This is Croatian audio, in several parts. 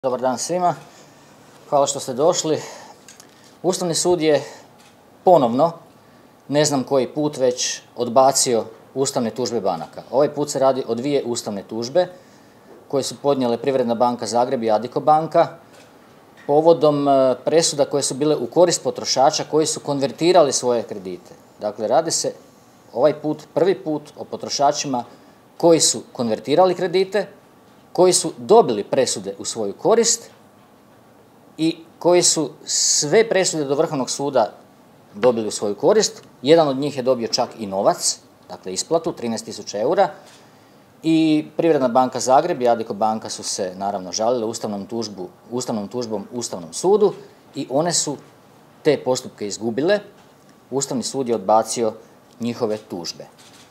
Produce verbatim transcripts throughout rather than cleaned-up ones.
Dobar dan svima, hvala što ste došli. Ustavni sud je ponovno, ne znam koji put već, odbacio ustavne tužbe banaka. Ovaj put se radi o dvije ustavne tužbe koje su podnijele Privredna banka Zagreb i Addiko banka povodom presuda koje su bile u korist potrošača koji su konvertirali svoje kredite. Dakle, radi se ovaj put, prvi put o potrošačima koji su konvertirali kredite, koji su dobili presude u svoju korist i koji su sve presude do Vrhovnog suda dobili u svoju korist. Jedan od njih je dobio čak i novac, dakle isplatu, trinaest tisuća eura. I Privredna banka Zagreb i Addiko banka su se naravno žalile ustavnom, tužbu, ustavnom tužbom Ustavnom sudu i one su te postupke izgubile. Ustavni sud je odbacio njihove tužbe.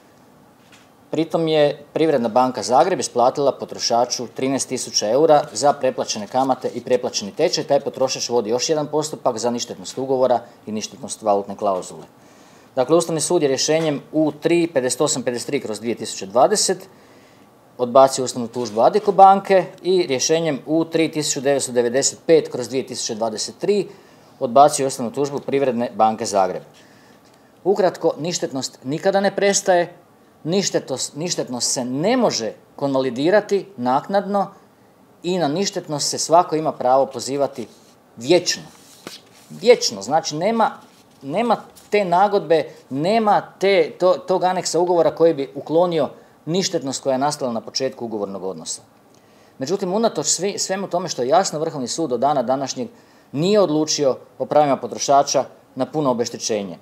Pritom je Privredna banka Zagreb isplatila potrošaču trinaest tisuća eura za preplaćene kamate i preplaćeni tečaj. Taj potrošač vodi još jedan postupak za ništetnost ugovora i ništetnost valutne klauzule. Dakle, Ustavni sud je rješenjem U tri pedeset osam pedeset tri kroz dvije tisuće dvadeset odbacio ustavnu tužbu Addiko banke i rješenjem U tri tisuću devetsto devedeset pet kroz dvije tisuće dvadeset tri odbacio ustavnu tužbu Privredne banke Zagreb. Ukratko, ništetnost nikada ne prestaje. Ništetnost, ništetnost se ne može konvalidirati naknadno i na ništetnost se svako ima pravo pozivati vječno. Vječno, znači nema, nema te nagodbe, nema te, to, tog aneksa ugovora koji bi uklonio ništetnost koja je nastala na početku ugovornog odnosa. Međutim, unatoč svi, svemu tome što je jasno, Vrhovni sud do dana današnjeg nije odlučio o pravima potrošača na puno obeštećenje.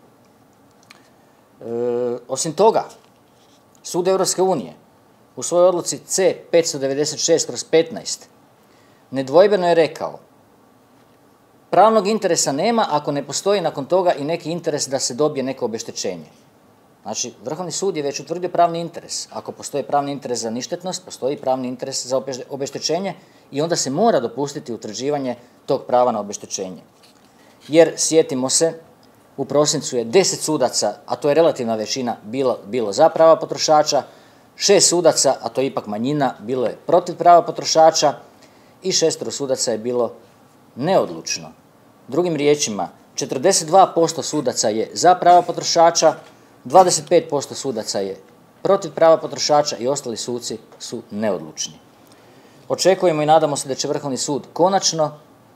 E, osim toga, Sud Europske unije u svojoj odluci C petsto devedeset šest kroz petnaest nedvojbeno je rekao: pravnog interesa nema ako ne postoji nakon toga i neki interes da se dobije neko obeštećenje. Znači, Vrhovni sud je već utvrdio pravni interes. Ako postoji pravni interes za ništetnost, postoji pravni interes za obeštećenje i onda se mora dopustiti utvrđivanje tog prava na obeštećenje. Jer, sjetimo se, u prosincu je deset sudaca, a to je relativna većina, bilo, bilo za prava potrošača, šest sudaca, a to je ipak manjina, bilo je protiv prava potrošača i šestero sudaca je bilo neodlučno. Drugim riječima, četrdeset dva posto sudaca je za prava potrošača, dvadeset pet posto sudaca je protiv prava potrošača i ostali suci su neodlučni. Očekujemo i nadamo se da će Vrhovni sud konačno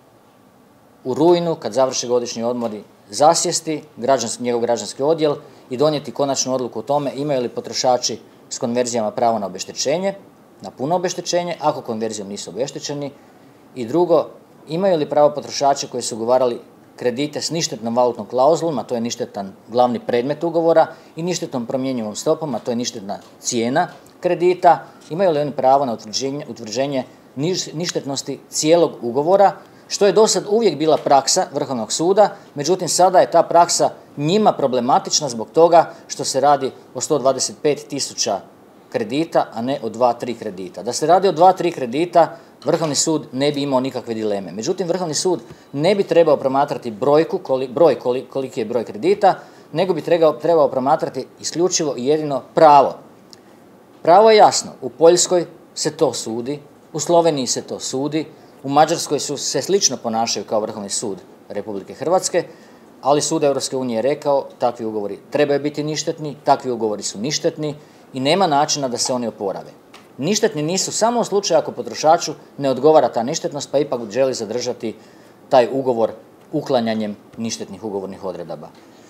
u rujnu, kad završe godišnji odmori, zasjesti građanski, njegov građanski odjel i donijeti konačnu odluku o tome imaju li potrošači s konverzijama pravo na obeštećenje, na puno obeštećenje, ako konverzijom nisu obeštećeni, i drugo, imaju li pravo potrošači koji su ugovarali kredite s ništetnom valutnom klauzulom, a to je ništetan glavni predmet ugovora, i ništetnom promjenjivom stopom, a to je ništetna cijena kredita, imaju li oni pravo na utvrđenje, utvrđenje ništetnosti cijelog ugovora, što je do sad uvijek bila praksa Vrhovnog suda, međutim sada je ta praksa njima problematična zbog toga što se radi o sto dvadeset pet tisuća kredita, a ne o dva tri kredita. Da se radi o dva tri kredita, Vrhovni sud ne bi imao nikakve dileme. Međutim, Vrhovni sud ne bi trebao promatrati brojku, koli, broj koli, koliki je broj kredita, nego bi trebao, trebao promatrati isključivo i jedino pravo. Pravo je jasno, u Poljskoj se to sudi, u Sloveniji se to sudi, u Mađarskoj su se slično ponašaju kao Vrhovni sud Republike Hrvatske, ali Sud Europske unije je rekao takvi ugovori trebaju biti ništetni, takvi ugovori su ništetni i nema načina da se oni oporave. Ništetni nisu samo u slučaju ako potrošaču ne odgovara ta ništetnost, pa ipak želi zadržati taj ugovor uklanjanjem ništetnih ugovornih odredaba.